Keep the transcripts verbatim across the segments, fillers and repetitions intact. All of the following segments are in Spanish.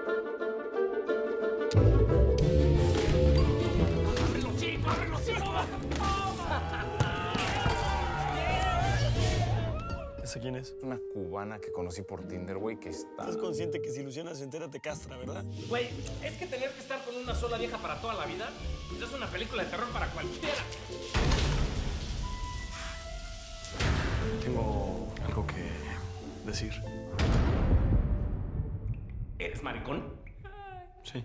¡Abre los hijos! ¡Abre los hijos! ¿Esa quién es? Una cubana que conocí por Tinder, güey, que está... Estás consciente que si Luciana se entera te castra, ¿verdad? Güey, es que tener que estar con una sola vieja para toda la vida, pues es una película de terror para cualquiera. Tengo algo que decir. ¿Eres maricón? Sí.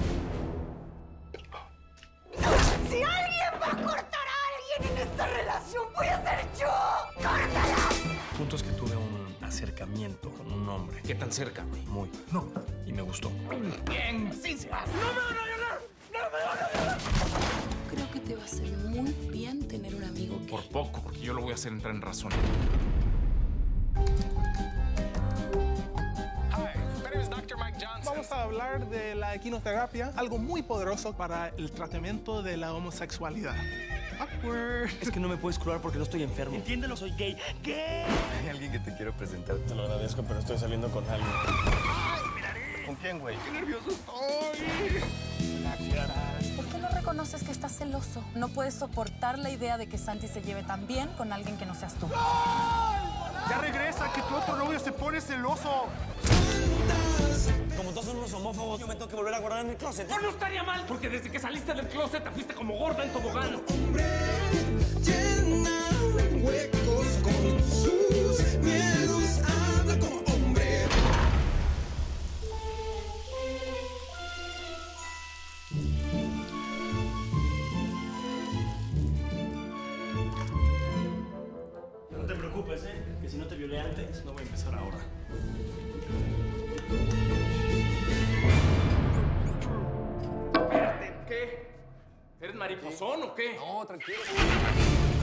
Si alguien va a cortar a alguien en esta relación, voy a ser yo. ¡Córtala! El punto es que tuve un acercamiento con un hombre. ¿Qué tan cerca, güey? Muy. No. Y me gustó. Bien, sí, sí. ¡No me van a violar! ¡No me van a violar! Creo que te va a hacer muy bien tener un amigo que... Por poco, porque yo lo voy a hacer entrar en razón. Vamos a hablar de la equinoterapia, algo muy poderoso para el tratamiento de la homosexualidad. Awkward. Es que no me puedes curar porque no estoy enfermo. Entiéndelo, soy gay. ¿Qué? Hay alguien que te quiero presentar. Te lo agradezco, pero estoy saliendo con alguien. ¿Con quién, güey? ¡Qué nervioso estoy! ¿Por qué no reconoces que estás celoso? No puedes soportar la idea de que Santi se lleve tan bien con alguien que no seas tú. ¡Ya regresa, que tu otro novio se pone celoso! Como todos son unos homófobos, yo me tengo que volver a guardar en el closet. Pues no estaría mal, porque desde que saliste del closet te fuiste como gorda en tobogán. Llena huecos con sus miedos, habla como hombre. No te preocupes, ¿eh? Que si no te violé antes, no voy a empezar ahora. Espérate, ¿qué? ¿Eres mariposón o qué? No, tranquilo.